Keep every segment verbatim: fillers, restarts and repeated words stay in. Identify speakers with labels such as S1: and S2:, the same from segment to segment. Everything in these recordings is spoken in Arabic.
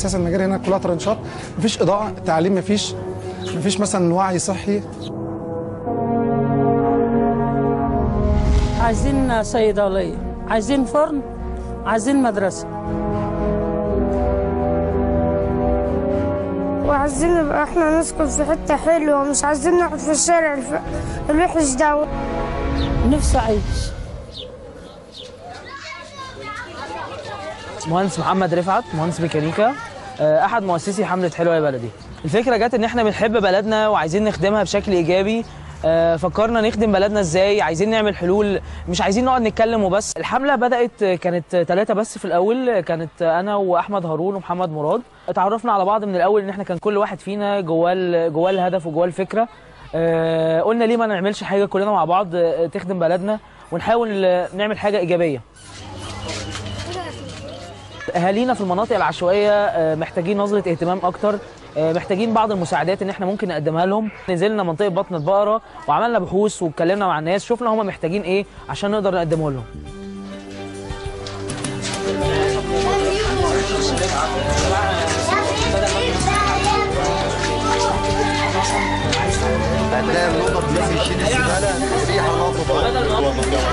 S1: اساسا المجاري هنا كلها ترنشات، مفيش اضاءه، تعليم مفيش، مفيش مثلا وعي صحي.
S2: عايزين صيدليه، عايزين فرن، عايزين مدرسه،
S3: وعايزين نبقى احنا نسكن في حته حلوه، مش عايزين نقعد في الشارع الوحش ده.
S2: نفسي اعيش.
S4: مهندس محمد رفعت، مهندس ميكانيكا، احد مؤسسي حمله حلوه يا بلدي. الفكره جت ان احنا بنحب بلدنا وعايزين نخدمها بشكل ايجابي. فكرنا نخدم بلدنا ازاي، عايزين نعمل حلول، مش عايزين نقعد نتكلم وبس. الحمله بدات كانت ثلاثه بس في الاول، كانت انا واحمد هارون ومحمد مراد. اتعرفنا على بعض من الاول ان احنا كان كل واحد فينا جواه جواه الهدف وجواه الفكره. قلنا ليه ما نعملش حاجه كلنا مع بعض تخدم بلدنا ونحاول نعمل حاجه ايجابيه. اهالينا في المناطق العشوائيه محتاجين نظره اهتمام اكتر، محتاجين بعض المساعدات ان احنا ممكن نقدمها لهم. نزلنا منطقه بطن البقره وعملنا بحوث واتكلمنا مع الناس، شفنا هم محتاجين ايه عشان نقدر نقدمه لهم.
S5: هتلاقي النقط دي بيشيل الزباله ريحه نظيفه.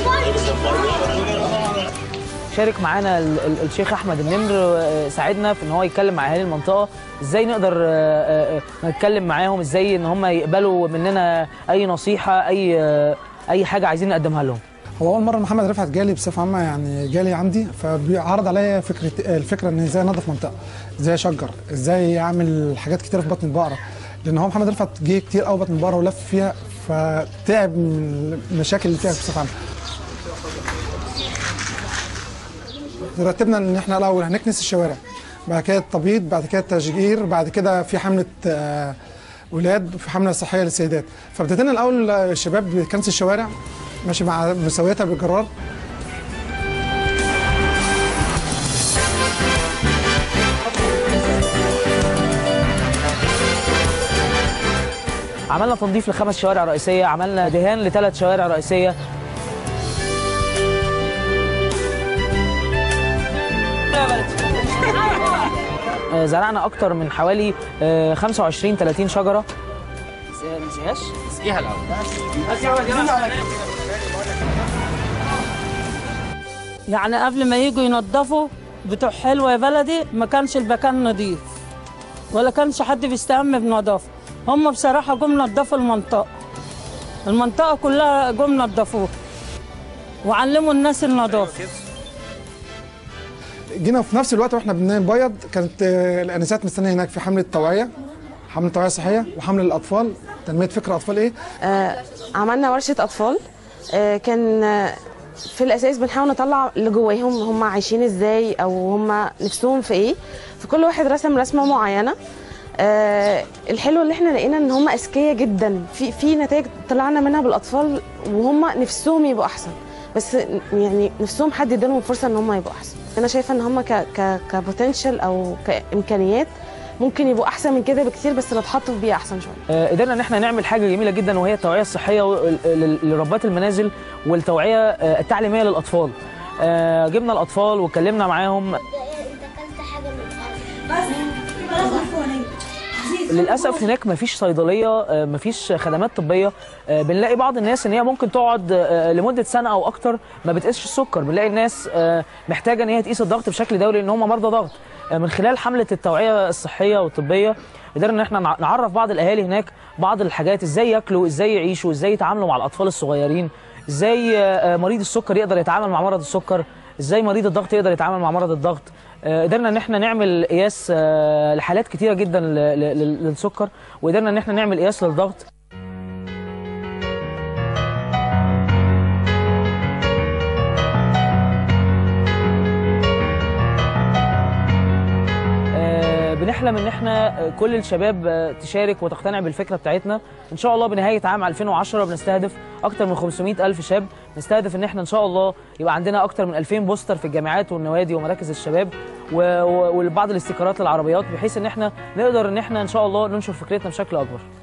S4: شارك معانا الشيخ احمد النمر، ساعدنا في ان هو يتكلم مع اهالي المنطقه ازاي نقدر نتكلم معاهم، ازاي ان هم يقبلوا مننا اي نصيحه، اي اي حاجه عايزين نقدمها لهم.
S1: هو اول مره محمد رفعت جالي بصفه عامه، يعني جالي عندي فبيعرض عليا فكره الفكره ان ازاي انظف منطقه، ازاي اشجر، ازاي اعمل حاجات كتيره في بطن البقره، لان هو محمد رفعت جه كتير قوي بطن البقره ولف فيها فتعب من المشاكل اللي فيها بصفه عامه. رتبنا ان احنا الاول هنكنس الشوارع، بعد كده التبييض، بعد كده التشجير، بعد كده في حمله ولاد، في حمله صحيه للسيدات. فابتدينا الاول الشباب بكنس الشوارع ماشي مع مساويتها بالجرار.
S4: عملنا تنظيف لخمس شوارع رئيسيه، عملنا دهان لثلاث شوارع رئيسيه. زرعنا اكتر من حوالي خمسة وعشرين ثلاثين شجره. ما نسيهاش؟ اسقيها الاول.
S2: يعني قبل ما يجوا ينظفوا بتوع حلوه يا بلدي ما كانش المكان نظيف ولا كانش حد بيستهم بنظافه. هم بصراحه جم نظفوا المنطقه، المنطقه كلها جم نظفوها وعلموا الناس النظافه.
S1: جينا في نفس الوقت واحنا بنبيض كانت الانسات مستنيه هناك في حمله توعيه، حمله توعيه صحيه وحمله للاطفال، تنميه فكر اطفال. ايه
S6: آه عملنا ورشه اطفال. آه كان آه في الاساس بنحاول نطلع اللي جواهم، هم عايشين ازاي او هم نفسهم في ايه، فكل واحد رسم رسمه معينه. آه الحلو اللي احنا لقينا ان هم اذكياء جدا، في في نتائج طلعنا منها بالاطفال وهم نفسهم يبقوا احسن، بس يعني نفسهم حد يديلهم فرصه ان هم يبقوا احسن. انا شايفه ان هم ك ك كبوتنشال او كامكانيات ممكن يبقوا احسن من كده بكتير، بس لو اتحطوا في بيئه احسن شويه.
S4: آه قدرنا ان احنا نعمل حاجه جميله جدا، وهي التوعيه الصحيه لربات المنازل والتوعيه آه التعليميه للاطفال. آه جبنا الاطفال واتكلمنا معاهم. للاسف هناك مفيش صيدليه، مفيش خدمات طبيه. بنلاقي بعض الناس ان هي ممكن تقعد لمده سنه او اكتر ما بتقيسش السكر. بنلاقي الناس محتاجه ان هي تقيس الضغط بشكل دوري لان هم مرضى ضغط. من خلال حمله التوعيه الصحيه والطبيه قدرنا ان احنا نعرف بعض الاهالي هناك بعض الحاجات، ازاي ياكلوا، ازاي يعيشوا، ازاي يتعاملوا مع الاطفال الصغيرين، ازاي مريض السكر يقدر يتعامل مع مرض السكر، ازاي مريض الضغط يقدر يتعامل مع مرض الضغط. قدرنا ان احنا نعمل قياس لحالات كتيره جدا للسكر، وقدرنا ان احنا نعمل قياس للضغط. بنحلم ان احنا كل الشباب تشارك وتقتنع بالفكره بتاعتنا. ان شاء الله بنهايه عام ألفين وعشرة بنستهدف اكتر من خمسمائة ألف شاب. نستهدف ان احنا ان شاء الله يبقى عندنا اكتر من ألفين بوستر في الجامعات والنوادي ومراكز الشباب وبعض الاستيكرات للعربيات، بحيث ان احنا نقدر ان احنا ان شاء الله ننشر فكرتنا بشكل اكبر.